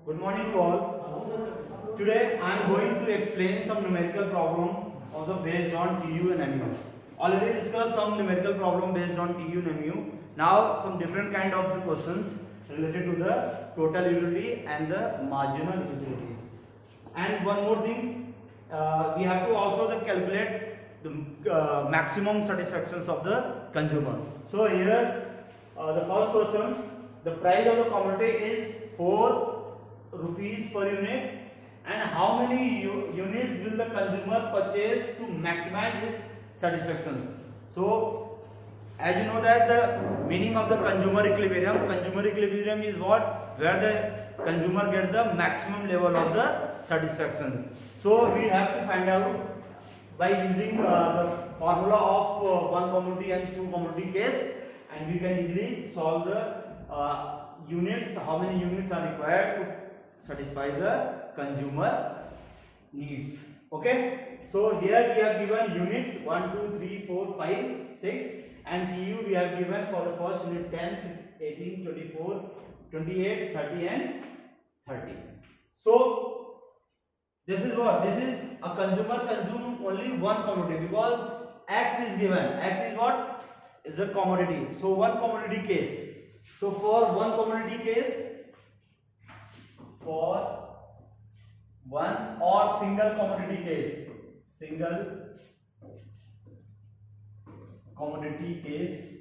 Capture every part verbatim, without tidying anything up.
Good morning to all. Today I am going to explain some numerical problem also based on T U and M U. Already discussed some numerical problem based on T U and M U. Now some different kind of the questions related to the total utility and the marginal utilities. And one more thing, uh, we have to also the calculate the uh, maximum satisfactions of the consumer. So here uh, the first questions, the price of the commodity is four rupees per unit, and how many units will the consumer purchase to maximize his satisfactions. So as you know that the meaning of the consumer equilibrium, consumer equilibrium is what, where the consumer gets the maximum level of the satisfactions. So we have to find out by using uh, the formula of uh, one commodity and two commodity case, and we can easily solve the uh, units, how many units are required to satisfy the consumer needs. Okay, so here we have given units one, two, three, four, five, six, and T U we have given for the first unit ten, eighteen, twenty-four, twenty-eight, thirty and thirty. So this is what, this is a consumer consume only one commodity because X is given. X is what, is a commodity. So one commodity case. So for one commodity case, for one or single commodity case, single commodity case,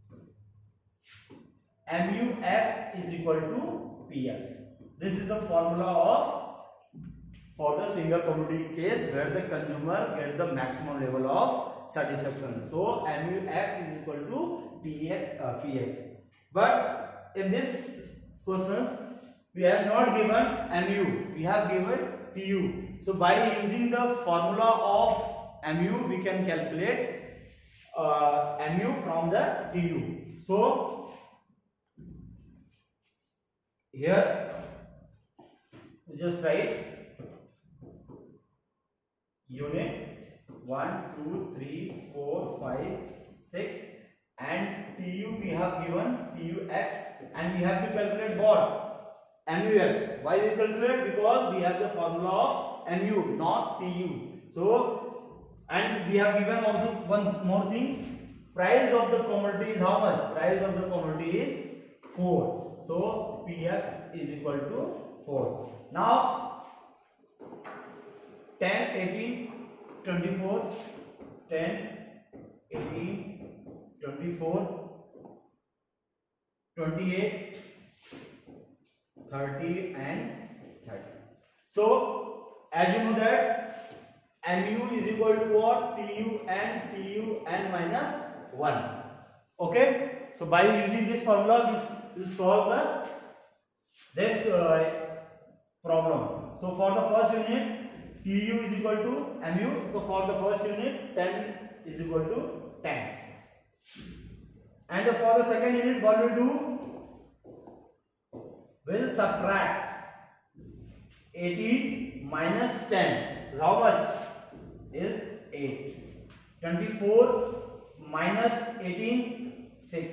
mu x is equal to px. This is the formula of for the single commodity case where the consumer gets the maximum level of satisfaction. So mu x is equal to px, uh, px. But in this questions we have not given mu, we have given Tu. So by using the formula of mu we can calculate uh, mu from the Tu. So here we just write unit one, two, three, four, five, six, and T U we have given T U x, and we have to calculate what? M U x. Why we calculate? Because we have the formula of mu, not T U. So, and we have given also one more thing. Price of the commodity is how much? Price of the commodity is four. So Px is equal to four. Now ten, eighteen, twenty-four, ten, eighteen, twenty-four, twenty-eight, thirty and thirty. So as you know that mu is equal to what? Tu and Tu and minus one. Okay, so by using this formula we will solve the this uh, problem. So for the first unit Tu is equal to mu. So for the first unit ten is equal to ten. And for the second unit what we do? We'll subtract eighteen minus ten. How much is eight? twenty-four minus eighteen, six,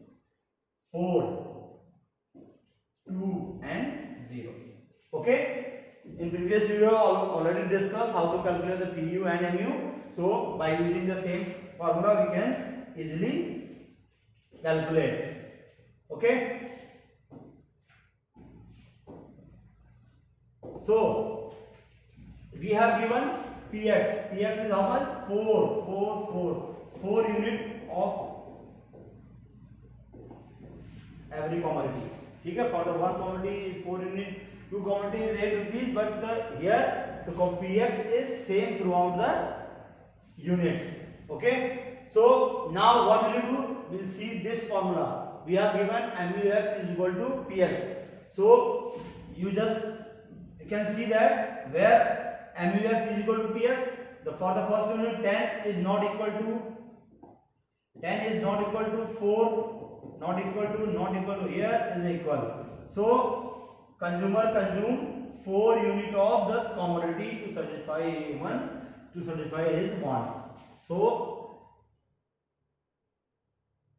four, two and zero. Okay. In previous video already discussed how to calculate the T U and mu. So by using the same formula we can easily calculate. Okay. So we have given Px. Px is how much? four, four, four. four unit of every commodities. Okay? For the one commodity is four unit, two commodity is eight rupees, but the here the Px is same throughout the units. Okay. So now what will you do? We'll see this formula. We have given mux is equal to Px. So you just you can see that where mux is equal to Px, the for the first unit ten is not equal to ten is not equal to four, not equal to, not equal to, here is equal. So consumer consume four unit of the commodity to satisfy one to satisfy his wants. So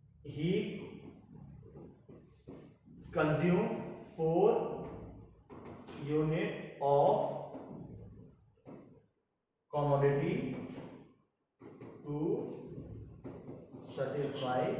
he consume four unit of commodity to satisfy.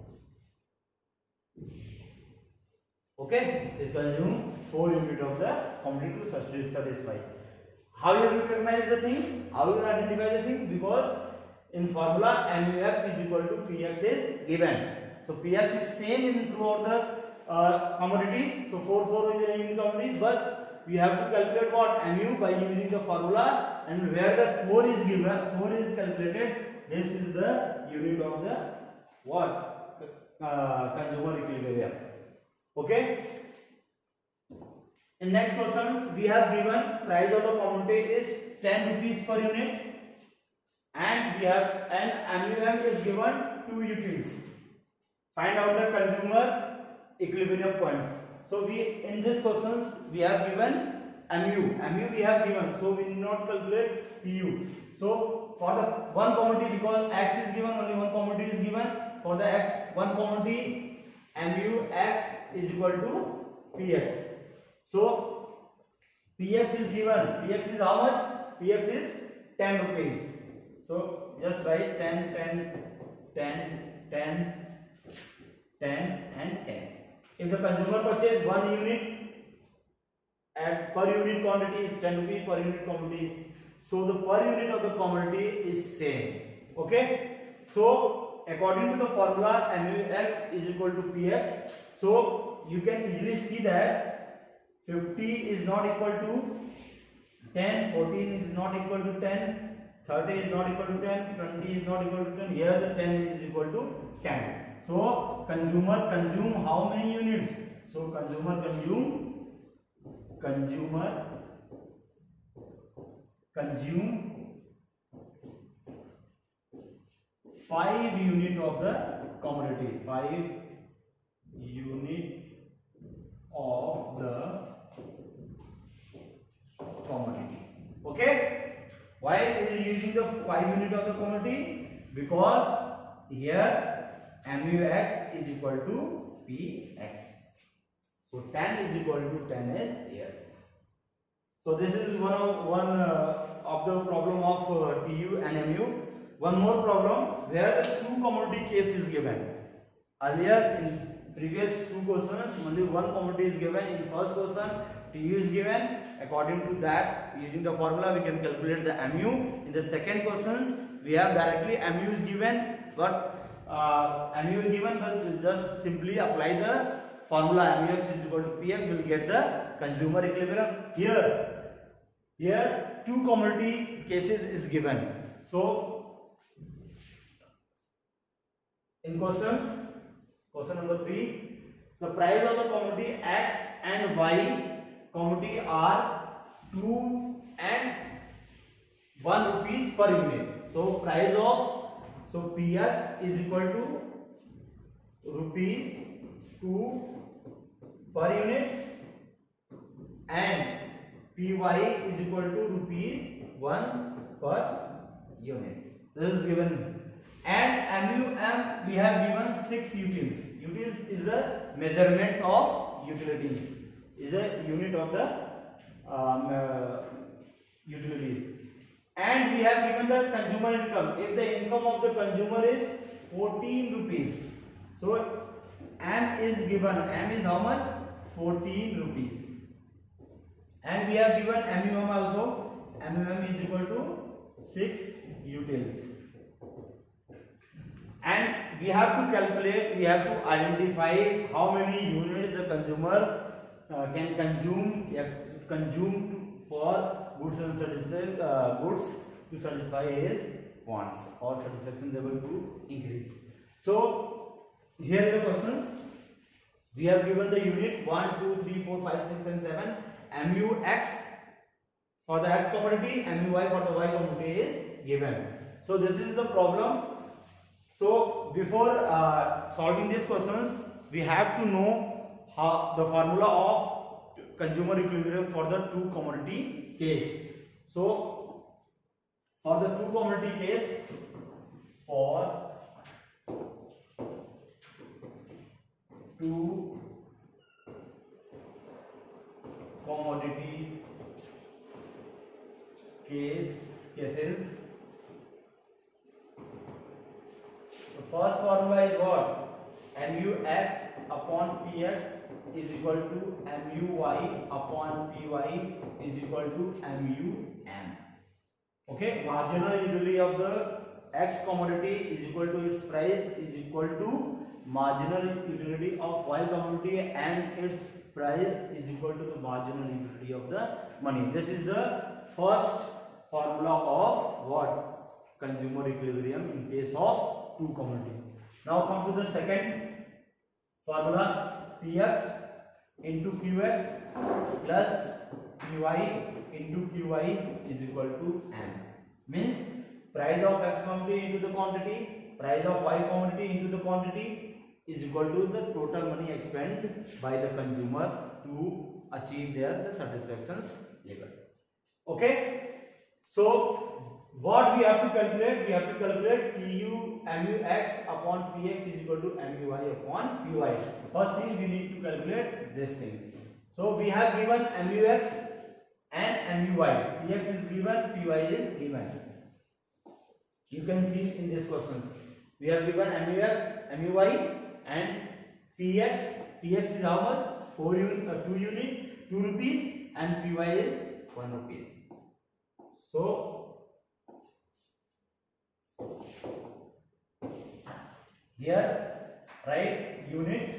Okay, is consume four unit of the commodity to satisfy. How you recognize the things? How you identify the things? Because in formula M U X is equal to P X is given. So P X is same in throughout the uh, commodities. So four four is a unit commodity, but we have to calculate what M U by using the formula, and where the four is given, four is calculated. This is the unit of the what uh, consumer equilibrium. Okay. In next questions, we have given price of the commodity is ten rupees per unit, and we have and M U M is given two utils. Find out the consumer equilibrium points. So we in this questions we have given M U. M U we have given, so we need not calculate P U. So for the one commodity, because X is given, only one commodity is given. For the X one commodity, M U X is equal to P X. So P X is given. P X is how much? P X is ten rupees. So just write ten, ten, ten, ten, ten and ten. If the consumer purchase one unit at per unit quantity is ten rupees per unit commodity is, so the per unit of the commodity is same. Okay. So according to the formula M U X is equal to P X. So you can easily see that fifty is not equal to ten, fourteen is not equal to ten, thirty is not equal to ten, twenty is not equal to ten. Here the ten is equal to ten. So consumer consume how many units? So consumer consume consumer consume five unit of the commodity. Five unit of the commodity. Okay. Why is it using the five unit of the commodity? Because here M U X is equal to P X. So ten is equal to ten is here. So this is one of one uh, of the problem of uh, T U and M U. One more problem where the two commodity case is given. Earlier in previous two questions only one commodity is given. In first question T U is given. According to that, using the formula we can calculate the M U. In the second questions we have directly M U is given, but uh, M U is given, but just simply apply the formula M U X is equal to P X, will get the consumer equilibrium. Here, here two commodity cases is given. So in questions, question number three, the price of the commodity X and Y commodity are two and one rupees per unit. So price of so P S is equal to rupees two per unit and P Y is equal to rupees one per unit. This is given. And M U M we have given six utils. Utils is a measurement of utilities. Is a unit of the um, uh, utilities. And we have given the consumer income. If the income of the consumer is fourteen rupees, so M is given. M is how much? fourteen rupees. And we have given M U M also. M U M is equal to six utils. And we have to calculate, we have to identify how many units the consumer uh, can consume, consume for goods and satisfy uh, goods to satisfy his wants or satisfaction level to increase. So here are the questions. We have given the unit one, two, three, four, five, six and seven. M U X for the X commodity, M U Y for the Y commodity is given. So this is the problem. So before uh, solving these questions, we have to know how the formula of consumer equilibrium for the two commodity case. So for the two commodity case, for two commodity case cases. The first formula is what? Mu x upon px is equal to mu y upon py is equal to mu m. Okay, marginal utility of the x commodity is equal to its price is equal to marginal utility of y commodity, and its price is equal to the marginal utility of the money. This is the first formula of what? Consumer equilibrium in case of two commodity. Now come to the second formula, px into qx plus py into qy is equal to m. Means price of x commodity into the quantity, price of y commodity into the quantity is equal to the total money expended by the consumer to achieve their the satisfactions level. Okay, so what we have to calculate? We have to calculate Tu mux upon px is equal to muy upon py. First thing we need to calculate this thing. So we have given mux and muy. Px is given, py is given. You can see in these questions. We have given mux, muy and px. Px is how much? four unit, uh, two unit, two rupees, and py is one rupees. So here write unit.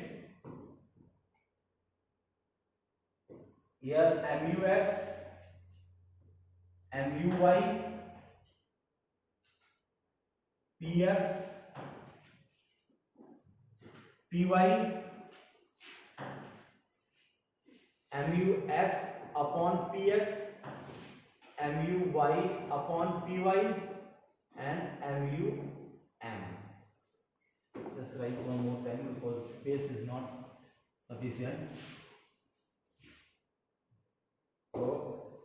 Here mux, muy, px, py, mux upon px, muy upon py, and mum. Just write one more time because space is not sufficient. So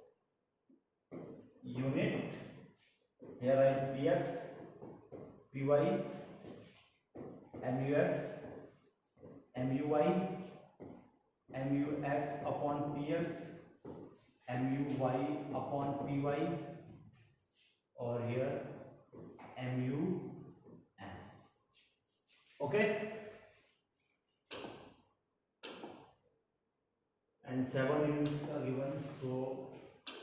unit, here write px, py, mux, muy, mux upon px, muy upon py, or here mu. Okay, and seven units are given. So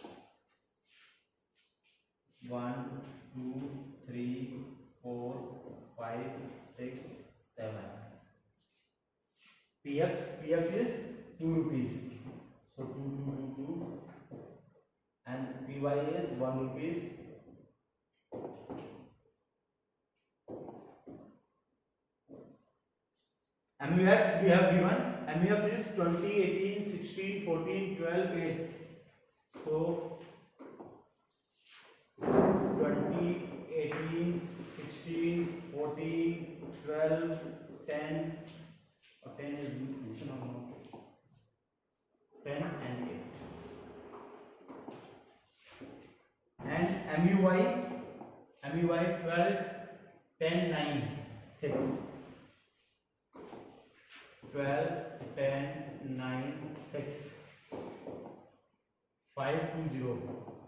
one, two, three, four, five, six, seven. Px, px is two rupees. So two, two, two, two, and py is one rupees. Mux we have given. Mux is twenty, eighteen, sixteen, fourteen, twelve, eight. So twenty, eighteen, sixteen, fourteen, twelve, ten. Or ten is no, no. ten and eight. And muy, muy twelve, ten, nine, six. twelve, ten, nine, six, five, two, zero,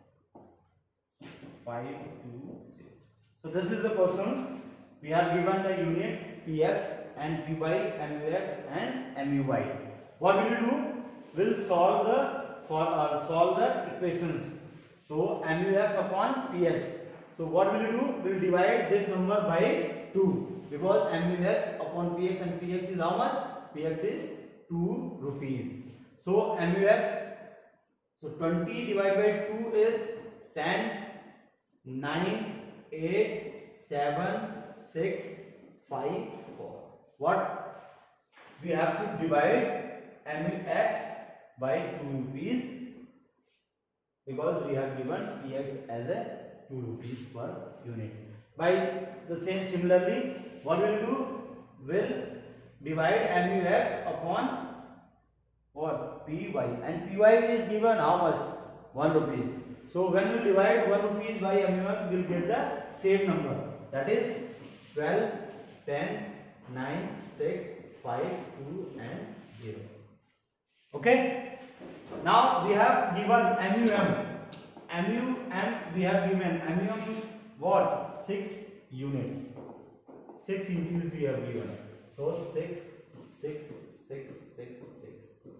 five, two, zero. So this is the questions. We have given the units px and py, mux and muy. What will you do? We'll solve the for uh, solve the equations. So mux upon px. So what will you do? We'll divide this number by two because mux upon px and px is how much? Px is two rupees. So mux, so twenty divided by two is ten, nine, eight, seven, six, five, four. What? We have to divide mux by two rupees because we have given px as a two rupees per unit. By the same similarly, what will we do? We'll divide mux upon what? Py, and py is given how much? one rupees. So when we divide one rupees by mux, we will get the same number, that is twelve, ten, nine, six, five, two and zero. Okay. Now we have given M U M. M U M we have given M U M what? six units. six units we have given. So six, six, six, six, six.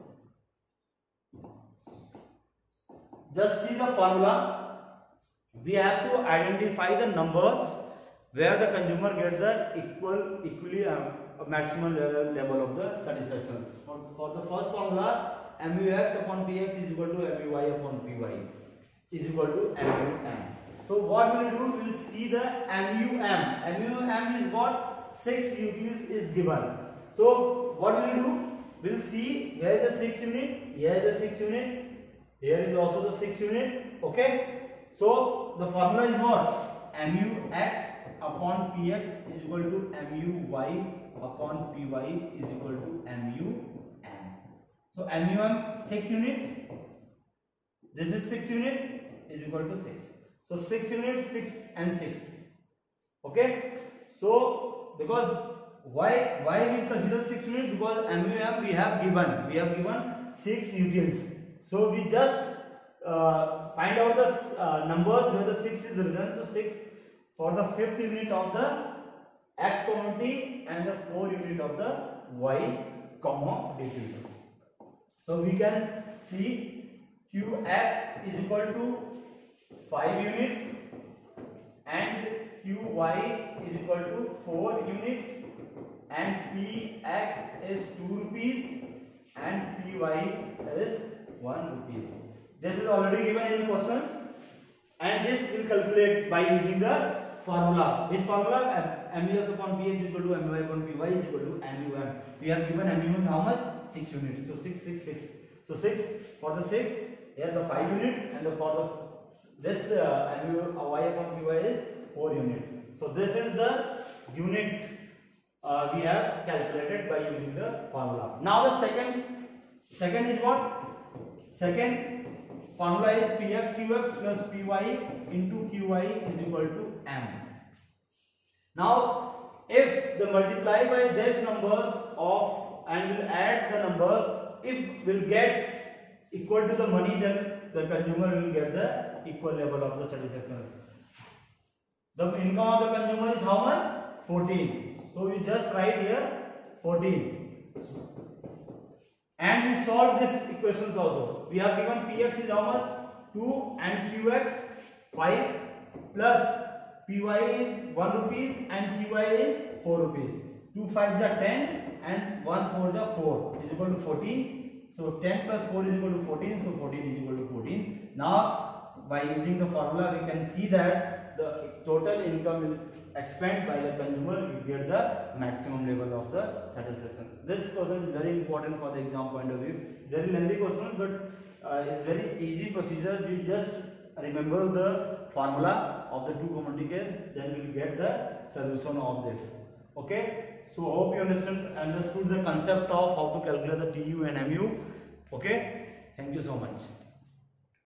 Just see the formula. We have to identify the numbers where the consumer gets the equal, equally um, maximum level, level of the satisfaction. For, for the first formula, M U X upon P X is equal to M U Y upon P Y is equal to M U M. So what we will do, we will see the M U M. M U M is what? six units is given. So what we will do, we will see where is the six unit, here is the six unit, here is also the six unit. Okay. So the formula is what? M U X upon P X is equal to M U Y upon P Y is equal to M U M. So M U M six units. This is six unit is equal to six. So six units, six and six. Okay. So because why why we consider six units? Because M U M we have given we have given six utils. So we just uh, find out the uh, numbers where the six is written to six for the fifth unit of the X community and the four unit of the Y comma community. So we can see Q X is equal to five units and Q Y is equal to four units and P X is two rupees and P Y is one rupees. This is already given in the questions and this will calculate by using the formula. Which formula? M U X upon P X is equal to M U Y upon P Y is equal to M U M. We have given M U M how much? six units. So six, six, six. So six for the six, here the five units and the for the this uh, M U Y upon P Y is four units. So this is the unit uh, we have calculated by using the formula. Now the second second is what? Second formula is P X Q X plus P Y into Q Y is equal to M. Now if the multiply by this numbers of and will add the number, if will get equal to the money, then the consumer will get the equal level of the satisfaction. The income of the consumer is how much? fourteen. So we just write here fourteen. And we solve this equations also. We have given P X is how much? two and Q X five plus P Y is one rupees and Q Y is four rupees. two fives are ten and one fours are four is equal to fourteen. So ten plus four is equal to fourteen. So fourteen is equal to fourteen. Now by using the formula we can see that the total income will expand by the consumer will get the maximum level of the satisfaction. This question is very important for the exam point of view. Very lengthy question, but uh, it's very easy procedure. You just remember the formula of the two commodity case, then we will get the solution of this. Okay. So hope you understand understood the concept of how to calculate the T U and M U. Okay. Thank you so much.